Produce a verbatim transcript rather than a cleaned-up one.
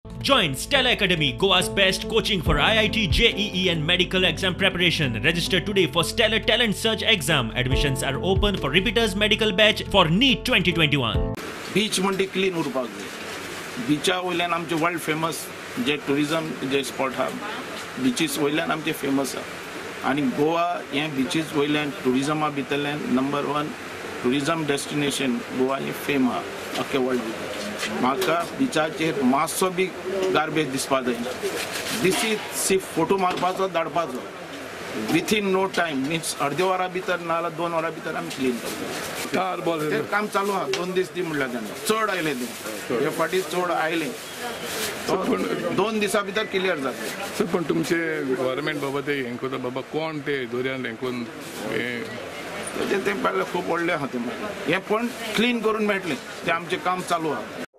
Join Stella Academy, Goa's best coaching for I I T, J E E and medical exam preparation. Register today for Stellar Talent Search exam. Admissions are open for repeaters medical batch for NEET twenty twenty-one. Beach म्हणजे clean उरपाक जाय. बिचा वयल्यान आमचे world famous जे tourism जे spot हा बिचीस वयल्यान आमचे फेमस हा आणि गोवा हे बिचीस वयल्यान टुरिझमा भितरल्यान number one tourism destination Goa हे फेम हा अख्खे वर्ल्ड भितर. म्हाका बिचाचेर मातसो बी गार्बेज दिसपा जायना. दिसीत सिर्फ फोटो मारपाचो धाडपाचो विथीन नो टाइम मीन्स अर्दे वरा भितर नाल्यार दोन वरा भितर आमी क्लीन करता. टारबॉल ते काम चालू आहा. दोन दीस दी म्हणल्यार तेन्ना चड आयले ते हे फाटी चड आयले दोन दिसा भितर क्लियर जातले. सर पण तुमचे गव्हर्नमेंट बाबा ते हें करता बाबा कोण ते दर्यान हें करून ते ते पयलें खूब व्हडलें आहा ते हे पण क्लीन करून मेळटलें ते आमचें काम चालू आहा.